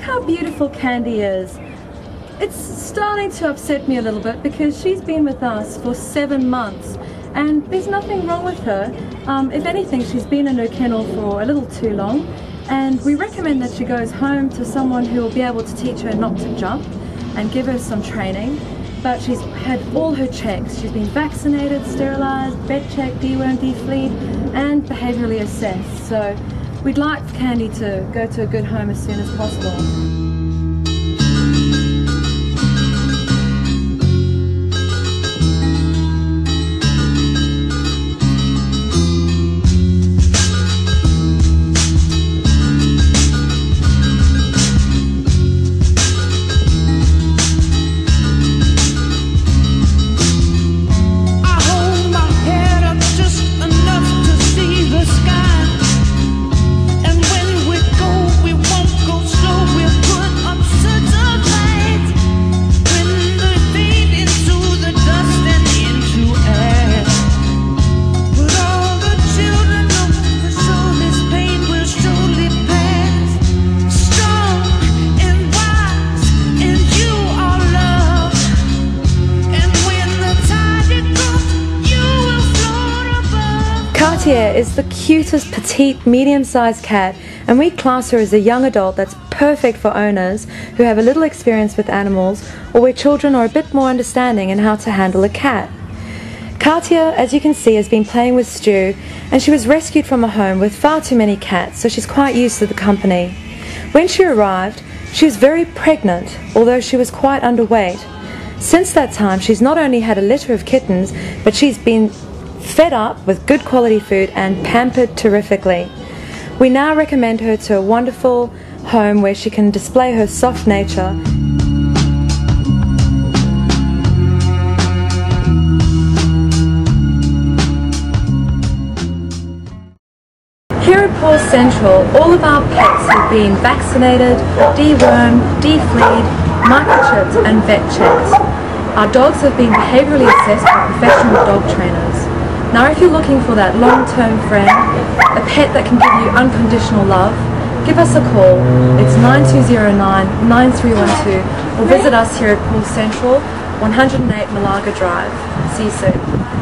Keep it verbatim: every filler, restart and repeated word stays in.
how beautiful Candy is. It's starting to upset me a little bit because she's been with us for seven months and there's nothing wrong with her. Um, if anything, she's been in her kennel for a little too long, and we recommend that she goes home to someone who will be able to teach her not to jump and give her some training. But she's had all her checks. She's been vaccinated, sterilised, vet checked, dewormed, defleed, and behaviourally assessed. So we'd like Candy to go to a good home as soon as possible. Cartier is the cutest petite medium-sized cat, and we class her as a young adult that's perfect for owners who have a little experience with animals or where children are a bit more understanding in how to handle a cat. Cartier, as you can see, has been playing with Stu, and she was rescued from a home with far too many cats, so she's quite used to the company. When she arrived, she was very pregnant, although she was quite underweight. Since that time, she's not only had a litter of kittens, but she's been fed up with good quality food and pampered terrifically. We now recommend her to a wonderful home where she can display her soft nature. Here at Paw Central, all of our pets have been vaccinated, dewormed, defleed, microchipped and vet checked. Our dogs have been behaviourally assessed by professional dog trainers. Now if you're looking for that long-term friend, a pet that can give you unconditional love, give us a call. It's nine two zero nine, nine three one two, or visit us here at Paw Central, one oh eight Malaga Drive. See you soon.